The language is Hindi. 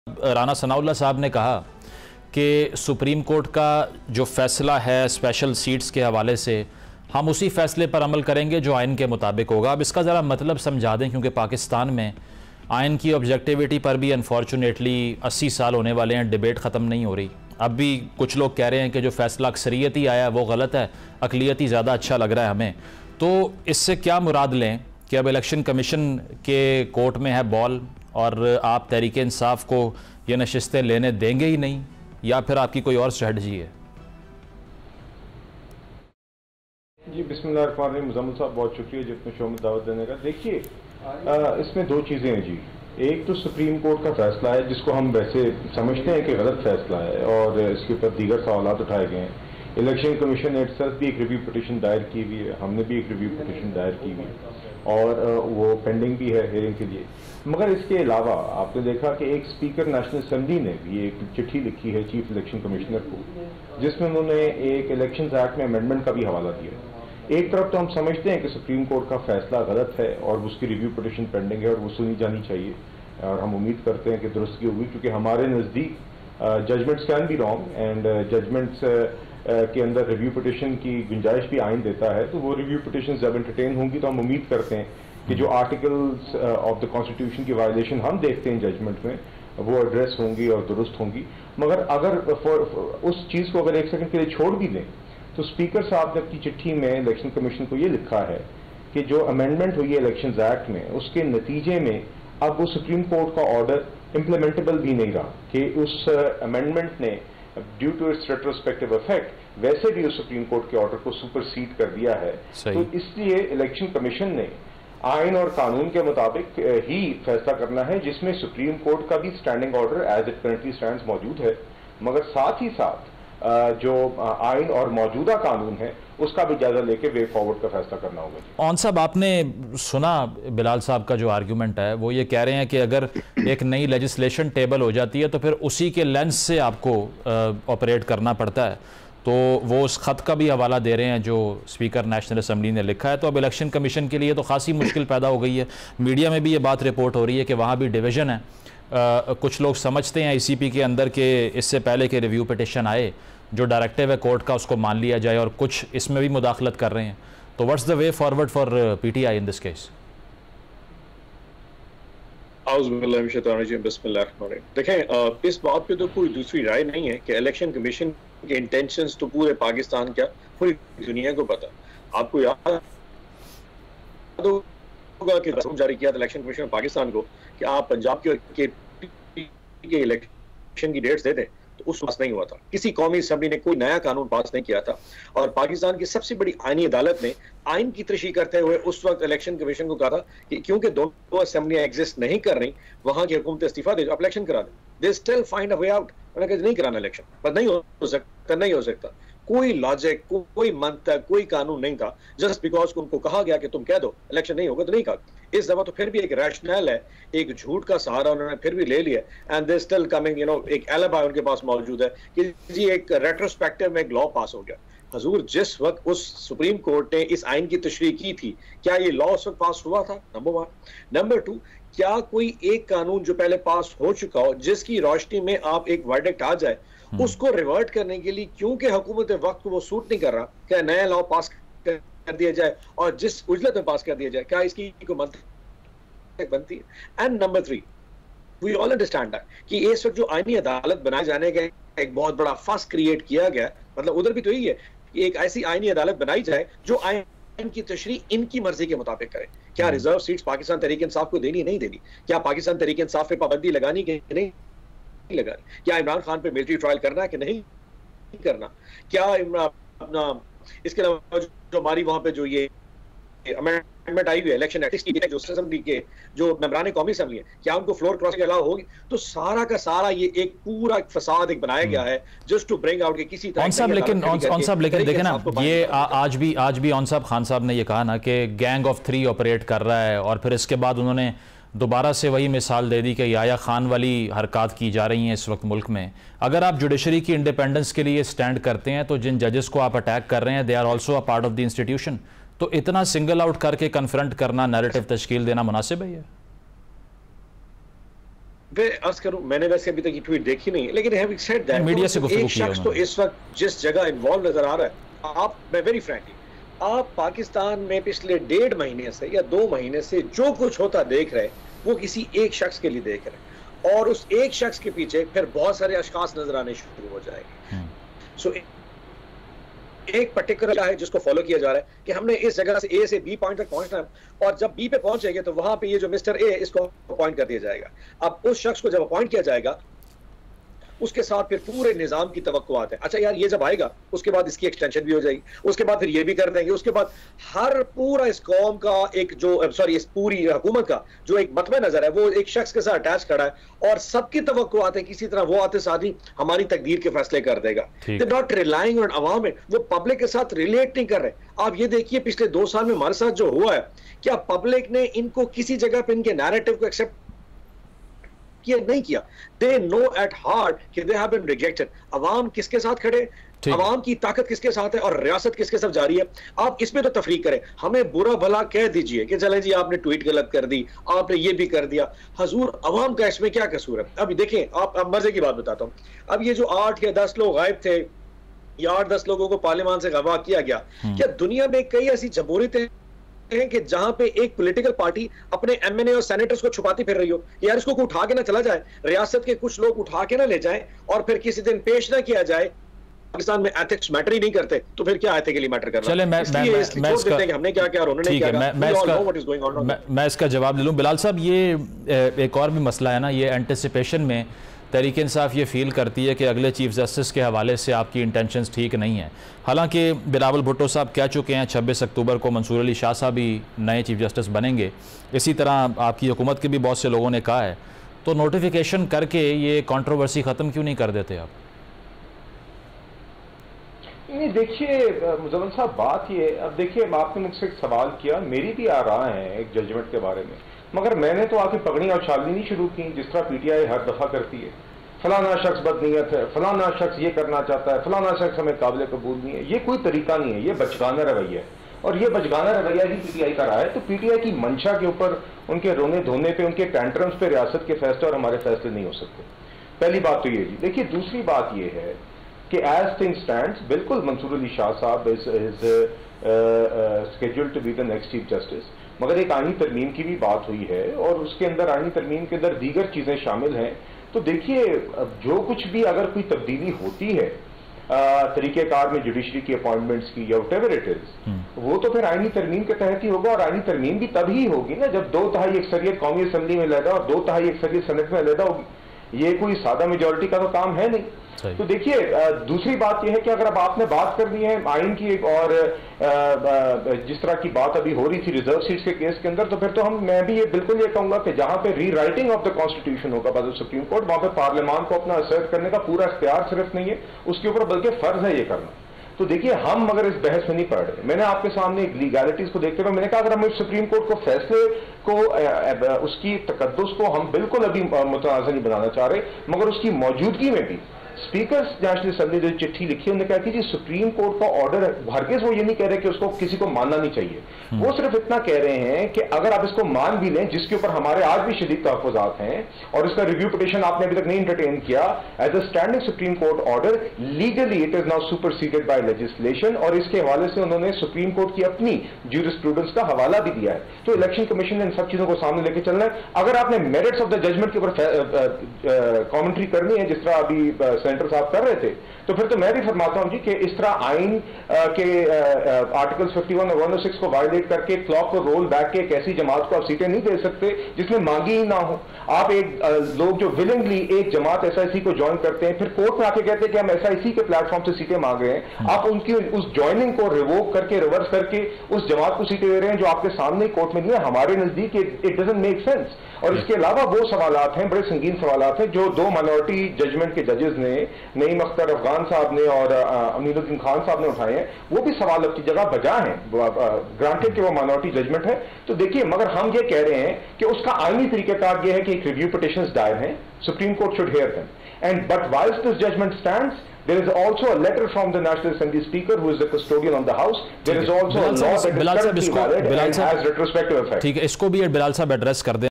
राना सनाउल्लाह साहब ने कहा कि सुप्रीम कोर्ट का जो फैसला है स्पेशल सीट्स के हवाले से हम उसी फैसले पर अमल करेंगे जो आइन के मुताबिक होगा। अब इसका ज़रा मतलब समझा दें, क्योंकि पाकिस्तान में आइन की ऑब्जेक्टिविटी पर भी अनफॉर्चुनेटली 80 साल होने वाले हैं, डिबेट ख़त्म नहीं हो रही। अब भी कुछ लोग कह रहे हैं कि जो फैसला अक्सरियती आया है वो गलत है, अकलियती ज़्यादा अच्छा लग रहा है हमें। तो इससे क्या मुराद लें कि अब इलेक्शन कमीशन के कोर्ट में है बॉल और आप तहरीक इंसाफ को ये नशिस्तें लेने देंगे ही नहीं, या फिर आपकी कोई और स्ट्रेटजी है? जी बिस्मिल्लाहिर्रहमानिर्रहीम। मुज़म्मिल साहब बहुत शुक्रिया जितने शो में दावत देने का। देखिए इसमें दो चीज़ें हैं जी। एक तो सुप्रीम कोर्ट का फैसला है जिसको हम वैसे समझते हैं कि गलत फैसला है और इसके ऊपर दीगर सवालात उठाए गए हैं। इलेक्शन कमीशन ने इटसेल्फ भी एक रिव्यू पिटीशन दायर की हुई है, हमने भी एक रिव्यू पिटीशन दायर की हुई है और वो पेंडिंग भी है हियरिंग के लिए। मगर इसके अलावा आपने देखा कि एक स्पीकर नेशनल असेंबली ने भी एक चिट्ठी लिखी है चीफ इलेक्शन कमिश्नर को, जिसमें उन्होंने एक इलेक्शन एक्ट में अमेंडमेंट का भी हवाला दिया। एक तरफ तो हम समझते हैं कि सुप्रीम कोर्ट का फैसला गलत है और उसकी रिव्यू पिटीशन पेंडिंग है और वो सुनी जानी चाहिए, और हम उम्मीद करते हैं कि दुरुस्तगी होगी, क्योंकि हमारे नज़दीक judgements can be wrong and judgements के अंदर रिव्यू पिटीशन की गुंजाइश भी आइन देता है। तो वो रिव्यू पिटीशन जब एंटरटेन होंगी तो हम उम्मीद करते हैं कि जो आर्टिकल्स ऑफ द कॉन्स्टिट्यूशन की वायलेशन हम देखते हैं जजमेंट में वो एड्रेस होंगी और दुरुस्त होंगी। मगर अगर उस चीज़ को अगर एक सेकंड के लिए छोड़ भी दें तो स्पीकर साहब ने अपनी चिट्ठी में इलेक्शन कमीशन को ये लिखा है कि जो अमेंडमेंट हुई है इलेक्शन एक्ट में उसके नतीजे में अब वो सुप्रीम कोर्ट का ऑर्डर इम्प्लीमेंटेबल भी नहीं रहा, कि उस अमेंडमेंट ने due to its retrospective effect वैसे भी उस सुप्रीम कोर्ट के ऑर्डर को सुपरसीड कर दिया है। तो इसलिए इलेक्शन कमीशन ने आइन और कानून के मुताबिक ही फैसला करना है, जिसमें सुप्रीम कोर्ट का भी standing order as it currently stands मौजूद है, मगर साथ ही साथ जो आइन और मौजूदा कानून है उसका भी जायजा लेके वे फॉरवर्ड का फैसला करना होगा। ऑन साहब, आपने सुना बिलाल साहब का जो आर्ग्यूमेंट है, वो ये कह रहे हैं कि अगर एक नई लेजिस्लेशन टेबल हो जाती है तो फिर उसी के लेंस से आपको ऑपरेट करना पड़ता है। तो वो उस खत का भी हवाला दे रहे हैं जो स्पीकर नेशनल असेंबली ने लिखा है। तो अब इलेक्शन कमीशन के लिए तो खासी मुश्किल पैदा हो गई है। मीडिया में भी ये बात रिपोर्ट हो रही है कि वहाँ भी डिवीज़न है। कुछ लोग समझते हैं ICP के अंदर के इससे पहले के रिव्यू पिटिशन आए जो डायरेक्टिव है कोर्ट का उसको मान लिया जाए, और कुछ इसमें भी मुदाखलत कर रहे हैं। तो what's the way forward for PTI in this case? देखें, इस बात पे तो कोई दूसरी राय नहीं है कि इलेक्शन कमीशन के इंटेंशंस तो पूरे पाकिस्तान क्या पूरी दुनिया को पता। आपको याद होगा कि रसूम जारी किया था इलेक्शन कमीशन पाकिस्तान को कि आप पंजाब के इलेक्शन की डेट्स दे दें, तो उस पास नहीं हुआ था। किसी कौमी असेंबली ने कोई नया कानून पास नहीं किया था, और पाकिस्तान की सबसे बड़ी आईनी अदालत ने आइन की तशरीह करते हुए उस वक्त इलेक्शन कमीशन को कहा था कि क्योंकि दोनों असेंबलियां एग्जिस्ट नहीं कर रही, वहां की हुकूमत इस्तीफा दे, आप इलेक्शन करा दें। They still find a way out. उन्होंने नहीं कराना इलेक्शन, पर नहीं हो सकता, नहीं हो सकता। कोई लॉजिक, कोई मंतक, कोई कानून नहीं था। जस्ट बिकॉज उनको कहा गया कि तुम कह दो इलेक्शन नहीं होगा, तो नहीं कहा। इस दफा तो फिर भी एक रैशनल है, एक झूठ का सहारा उन्होंने फिर भी ले लिया, एंड दे स्टिल कमिंग, एक एलिबी उनके पास मौजूद है कि जी एक रेट्रोस्पेक्टिव में एक लॉ पास हो गया। हजूर, जिस वक्त उस सुप्रीम कोर्ट ने इस आइन की तशरीह की थी, क्या ये लॉ उस वक्त पास हुआ था? नंबर 1। नंबर 2, क्या कोई एक कानून जो पहले पास हो चुका हो जिसकी रोशनी में आप एक वर्डिक्ट आ जाए, उसको रिवर्ट करने के लिए क्योंकि हुकूमत वक्त को वो सूट नहीं कर रहा, क्या नया लॉ पास कर दिया जाए और जिस उजलत में पास कर दिया जाए? क्या इसकी कोई मंतक बनती है? And number 3, we all understand that कि इस वक्त जो आईनी अदालत बनाए जाने का एक बहुत बड़ा फस क्रिएट किया गया, मतलब उधर भी तो यही है कि एक ऐसी आईनी अदालत बनाई जाए जो आइन की तशरीह इनकी मर्जी के मुताबिक करे। क्या रिजर्व सीट्स पाकिस्तान तहरीक इंसाफ को देनी नहीं देनी? क्या पाकिस्तान तहरीक इंसाफ पे पाबंदी लगानी कि नहीं लगानी? क्या इमरान खान पे मिलिट्री ट्रायल करना है कि नहीं करना? क्या अपना इसके अलावा जो हमारी वहां पे जो ये अमेंडमेंट आई हुई है इलेक्शन एक्ट की, जो असेंबली के जो मेंबरान कौमी असेंबली है, क्या उनको फ्लोर क्रॉसिंग अलाउ होगी? तो सारा का सारा ये एक पूरा फसाद एक बनाया गया है जस्ट टू ब्रिंग आउट के किसी तरह। ऑन साहब लेकिन देखें ना, ये आज भी ऑन साहब खान साहब ने ये कहा ना कि गैंग ऑफ 3 ऑपरेट कर रहा है, और फिर इसके बाद उन्होंने दोबारा से वही मिसाल दे दी कि याया खान वाली हरकत की जा रही हैं इस वक्त मुल्क में। अगर आप जुडिशरी की इंडिपेंडेंस के लिए स्टैंड करते हैं तो जिन जजेस को आप अटैक कर रहे हैं they are also a part of the institution. तो इतना सिंगल आउट करके कन्फ्रंट करना, नैरेटिव तश्कील देना मुनासिब है ये? वे अर्ज करूं, मैंने वैसे अभी तक ये ट्वीट देखी नहीं, लेकिन हैविंग सेड दैट मीडिया से एक शख्स तो इस वक्त जिस जगह इन्वॉल्व नजर आ रहा है, आप, मैं वेरी फ्रैंकली, आप पाकिस्तान में पिछले 1.5 महीने से या 2 महीने से जो कुछ होता देख रहे हैं, वो किसी एक शख्स के लिए देख रहे हैं, और उस एक शख्स के पीछे फिर बहुत सारे अशखास नजर आने शुरू हो जाएंगे। सो एक पर्टिकुलर है जिसको फॉलो किया जा रहा है कि हमने इस जगह से ए से बी पॉइंट तक पहुंचना है, और जब बी पे पहुंचेंगे तो वहां पे ये जो मिस्टर ए, इसको अपॉइंट कर दिया जाएगा। अब उस शख्स को जब अपॉइंट किया जाएगा, उसके साथ फिर पूरे निजाम की तवक्कुआत है, अच्छा यार ये जब आएगा उसके बाद इसकी एक्सटेंशन भी हो जाएगी, उसके बाद फिर ये भी कर देंगे, उसके बाद हर पूरा इस कौम का एक जो सॉरी इस पूरी हुकूमत का जो एक मतवा नजर है वो एक शख्स के साथ अटैच खड़ा है, और सबकी तवक्कुआत है किसी तरह वो आते साथ हमारी तकदीर के फैसले कर देगा। दे नॉट रिलाइंग ऑन अवाम, वो पब्लिक के साथ रिलेट नहीं कर रहे। आप ये देखिए पिछले 2 साल में हमारे साथ जो हुआ है, क्या पब्लिक ने इनको किसी जगह पे इनके नैरेटिव को एक्सेप्ट किया? नहीं किया। दे नो एट हार्ट कि दे हैव बीन रिजेक्टेड। अवाम किसके साथ खड़े, अवाम की ताकत किसके साथ है और रियासत किसके साथ जा रही है, आप इसमें तो तफरीक करें, हमें बुरा भला कह दीजिए कि चले जी आपने ट्वीट गलत कर दी, आपने ये भी कर दिया, हजूर अवाम का इसमें क्या कसूर है? अब देखें, आप मजे की बात बताता हूं, अब ये जो 8 या 10 लोग गायब थे या 8-10 लोगों को पार्लियामान से गवाह किया गया, क्या दुनिया में कई ऐसी जमहूरियतें हैं कि जहां पे एक पॉलिटिकल पार्टी अपने एमएनए और सेनेटर्स को छुपाती फिर रही हो? यार इसको उठा के ना चला जाए, रियासत के कुछ लोग उठा के ना ले जाएं और फिर किसी दिन पेश ना किया जाए। पाकिस्तान में एथिक्स मैटर ही नहीं करते तो फिर क्या एथिकली मैटर करना? चले मैं हमने क्या किया और उन्होंने क्या, मैं इसका जवाब ले लूं। बिलाल साहब, ये एक और भी मसला है ना, ये एंटिसिपेशन में तहरीक इंसाफ ये फील करती है कि अगले चीफ जस्टिस के हवाले से आपकी इंटेंशंस ठीक नहीं है। हालांकि बिलावल भुट्टो साहब कह चुके हैं 26 अक्टूबर को मंसूर अली शाह साहब भी नए चीफ जस्टिस बनेंगे, इसी तरह आपकी हुकूमत के भी बहुत से लोगों ने कहा है, तो नोटिफिकेशन करके ये कंट्रोवर्सी ख़त्म क्यों नहीं कर देते आप? नहीं देखिए मुजम्मिल साहब, बात ये, अब देखिए आपने मुझसे एक सवाल किया, मेरी भी आ रहा है एक जजमेंट के बारे में, मगर मैंने तो आके पगड़ी और छालनी नहीं शुरू की जिस तरह पीटीआई हर दफा करती है। फलाना शख्स बदनीयत है, फलाना शख्स ये करना चाहता है, फलाना शख्स हमें काबिल कबूल नहीं है। ये कोई तरीका नहीं है, ये बचगाना रवैया है, और ये बचगाना रवैया ही पीटीआई का रहा है। तो पीटीआई की मंशा के ऊपर, उनके रोने धोने पे, उनके टैंट्रम्स पे रियासत के फैसले और हमारे फैसले नहीं हो सकते। पहली बात तो ये जी। देखिए दूसरी बात ये है कि एज थिंग स्टैंड्स, बिल्कुल Mansoor Ali Shah sahab is scheduled to be the next chief justice, मगर एक आईनी तरमीम की भी बात हुई है और उसके अंदर आईनी तरमीम के अंदर दीगर चीजें शामिल हैं। तो देखिए जो कुछ भी अगर कोई तब्दीली होती है तरीकेकार में जुडिशरी की अपॉइंटमेंट्स की या व्हाटएवर इट इज, वो तो फिर आईनी तरमीम के तहत ही होगा, और आईनी तरमीम भी तभी होगी ना जब 2/3 अक्सरियत कौमी असम्बली में लहदा और 2/3 अक्सरियत सेनेट में लहदा होगी। ये कोई सादा मेजोरिटी का तो काम है नहीं। तो देखिए दूसरी बात यह है कि अगर अब आपने बात करनी है आइन की एक, और जिस तरह की बात अभी हो रही थी रिजर्व सीट्स के केस के अंदर, तो फिर तो मैं भी ये बिल्कुल ये कहूंगा कि जहां पे rewriting of the constitution होगा बाय द सुप्रीम कोर्ट, वहां पे पार्लियामान को अपना असर्ट करने का पूरा इख्तियार सिर्फ नहीं है उसके ऊपर, बल्कि फर्ज है ये करना। तो देखिए हम मगर इस बहस में नहीं पड़ रहे। मैंने आपके सामने लीगैलिटीज को देखते हुए मैंने कहा अगर हम सुप्रीम कोर्ट को फैसले को उसकी तकद्दुस को हम बिल्कुल अभी मुतनाज़ा नहीं बनाना चाह रहे, मगर उसकी मौजूदगी में भी स्पीकर नेशनल असेंबली जो चिट्ठी लिखी उन्होंने कहा कि जी सुप्रीम कोर्ट का ऑर्डर है, हरगिज़ वो ये नहीं कह रहे कि उसको किसी को मानना नहीं चाहिए, वो सिर्फ इतना कह रहे हैं कि अगर आप इसको मान भी लें, जिसके ऊपर हमारे आज भी शदीद तहफ़्फ़ुज़ात हैं और इसका रिव्यू पिटीशन आपने अभी तक नहीं एंटरटेन किया, as a standing supreme court order legally it is now superseded by legislation, और इसके हवाले से उन्होंने सुप्रीम कोर्ट की अपनी जूरिस्प्रूडेंस का हवाला भी दिया है। तो इलेक्शन कमीशन ने इन सब चीजों को सामने लेकर चलना है। अगर आपने मेरिट्स ऑफ द जजमेंट के ऊपर कॉमेंट्री करनी है जिस तरह अभी सेंटर साहब कर रहे थे, तो फिर तो मैं भी फरमाता हूं जी कि इस तरह आइन के आर्टिकल्स 51 और 106 को वायलेट करके क्लॉक को रोल बैक के एक ऐसी जमात को आप सीटें नहीं दे सकते जिसने मांगी ही ना हो। आप एक लोग जो विलिंगली एक जमात एसआईसी को ज्वाइन करते हैं, फिर कोर्ट में आके कहते हैं कि हम एसआईसी के प्लेटफॉर्म से सीटें मांग रहे हैं, आप उनकी उस ज्वाइनिंग को रिवोक करके रिवर्स करके उस जमात को सीटें दे रहे हैं जो आपके सामने कोर्ट में नहीं है। हमारे नजदीक इट डजंट मेक सेंस। और इसके अलावा वो सवालात हैं, बड़े संगीन सवालात हैं जो 2 माइनॉरिटी जजमेंट के जजेस ने, नईम अख्तर अफगान साहब ने और अमीनुद्दीन खान साहब ने उठाए हैं, वो भी सवाल अपनी जगह बजा हैं, ग्रांटेड कि वो माइनॉरिटी जजमेंट है। तो देखिए मगर हम ये कह रहे हैं कि उसका आईनी तरीकेकार ये है कि एक रिव्यू पिटीशंस दायर हैं, supreme court should hear them, and but whiles this judgment stands, there is also a letter from the National Assembly Speaker who is the custodian of the House. There is also a law that is currently valid and has retrospective effect. ठीक है, इसको भी बिलाल साहब एड्रेस कर दें।